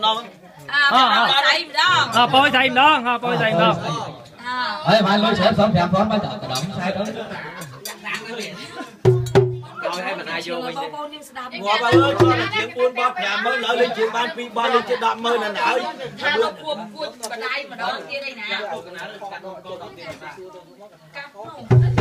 đòn bôi thầy đó bôi thầy đó ơi bạn lôi sếp phóng phóng mới đỡ đỡ sai đó rồi hay mình ai vô mình ngồi bà ơi cho là chuyện buôn bóp nhà mới lỡ lên chuyện ban phi ban lên chuyện đạm mới là nở mà đây mà đó kia đây nè